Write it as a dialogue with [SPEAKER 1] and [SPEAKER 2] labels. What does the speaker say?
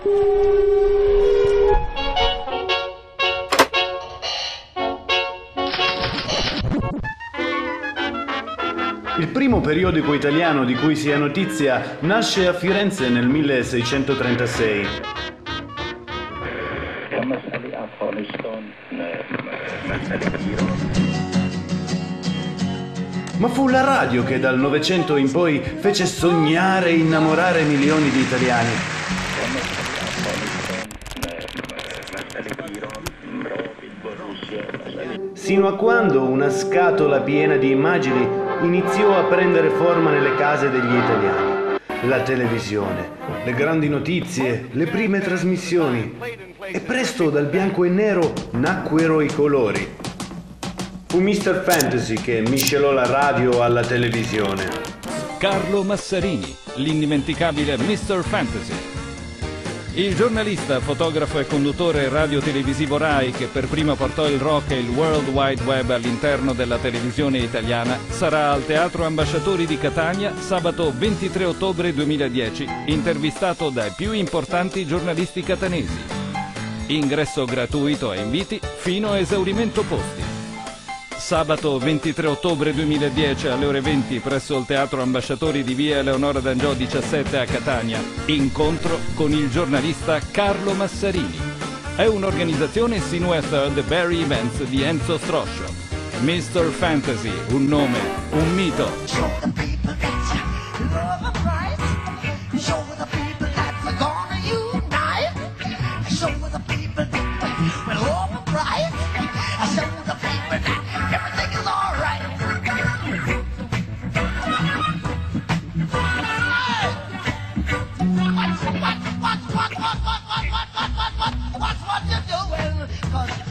[SPEAKER 1] Il primo periodico italiano di cui si ha notizia nasce a Firenze nel 1636. Ma fu la radio che dal Novecento in poi fece sognare e innamorare milioni di italiani. Sino a quando una scatola piena di immagini iniziò a prendere forma nelle case degli italiani. La televisione, le grandi notizie, le prime trasmissioni. E presto dal bianco e nero nacquero i colori. Fu Mr. Fantasy che miscelò la radio alla televisione.
[SPEAKER 2] Carlo Massarini, l'indimenticabile Mr. Fantasy. Il giornalista, fotografo e conduttore radio-televisivo Rai che per primo portò il rock e il World Wide Web all'interno della televisione italiana sarà al Teatro Ambasciatori di Catania sabato 23 ottobre 2010, intervistato dai più importanti giornalisti catanesi. Ingresso gratuito e inviti fino a esaurimento posti. Sabato 23 ottobre 2010 alle ore 20 presso il Teatro Ambasciatori di via Eleonora d'Angiò 17 a Catania. Incontro con il giornalista Carlo Massarini. È un'organizzazione Sinue Third Barry Events di Enzo Stroscio. Mr. Fantasy, un nome, un mito.
[SPEAKER 3] What you doing? 'Cause